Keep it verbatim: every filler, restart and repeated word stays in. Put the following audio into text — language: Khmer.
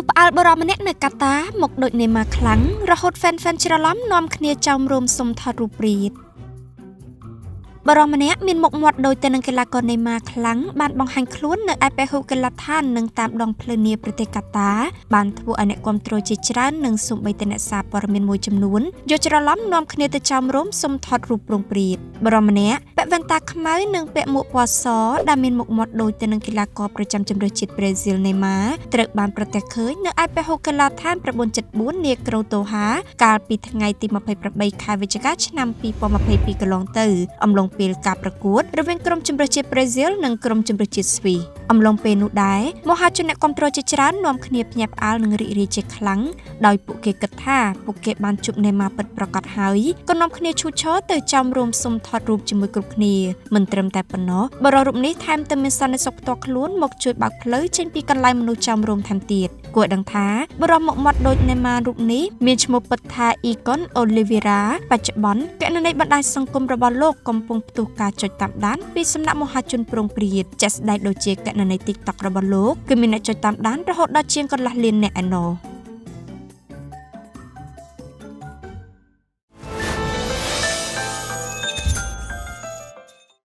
ផ្អើលបរមម្នាក់នៅកាតាមកដូចនេម៉ាខ្លាំងរហូត fan fan ច្រឡំនាំគ្នាចោមរោមសុំថតរូបព្រាតបរមម្នាក់មានមុខមាត់ដូចទៅនឹងកីឡាករនេម៉ាខ្លាំងបានបង្ហាញខ្លួននៅឯពហុកីឡដ្ឋាននិងតាមដងផ្លូវនាប្រទេសកាតាបានធ្វើឲ្យអ្នកគាំទ្រជាច្រើននិងសូម្បីតែអ្នកសារព័ត៌មានមួយចំនួនយកច្រឡំនាំគ្នាទៅចោមរោមសុំថតរូបប្រងព្រាតបរមម្នាក់ពាក់វ៉ែនតាខ្មៅនិងពាក់មួកពណ៌សដែលមានមុខមាត់ដូចទៅនឹងកីឡាករប្រចាំជម្រើសជាតិប្រេស៊ីលនេម៉ាត្រូវបានប្រទះឃើញនៅឯពហុកីឡដ្ឋាន៩៧៤នាក្រូតូហាកាលពីថ្ងៃទីម្ភៃប្រាំខែវិច្ឆិកាឆ្នាំពីរពាន់ម្ភៃពីរកន្លងទៅអំឡុងពេលការប្រកួតរវាងក្រុមជម្រើសជាតិប្រេស៊ីលនិងក្រុមជម្រើសជាតិស្វីសអំឡុងពេលនោះដែរមហាជនអ្នកគាំទ្រជាច្រើននាំគ្នាភ្ញាក់ផ្អើលនិងរីករាយជាខ្លាំងដោយពួកគេគិតថាពួកគេបានជួបនេម៉ាពិតប្រាកដហើយក៏នាំគ្នាឈូឈរទៅចោមរោមសុំថតរូបជាមួយគ្រប់គ្នាមិនត្រឹមតែប៉ុណ្ណោះបរិរូបនេះថែមទាំងមានសន្តិសុខផ្ទាល់ខ្លួនមកជួយបើកផ្លូវចេញពីកន្លែងមនុស្សចោមរោមថែមទៀតគួរដឹងថាបរិមុខមាត់ដូចនេម៉ារូបនេះមានឈ្មោះពិតថាអ៊ីកុនអូលីវីរ៉ាបច្ចុប្បន្នគណនីបណ្ដាញសង្គមរបស់លោកកំពុងផ្ទុះការចុចតាមដានពីសំណាក់មហាជនប្រងព្រាតចាក់ស្ដែងដូចជាគណនី TikTok របស់លោកគឺមានអ្នកចុចតាមដានរហូតដល់ជាងកន្លះលានអ្នកឯណោះ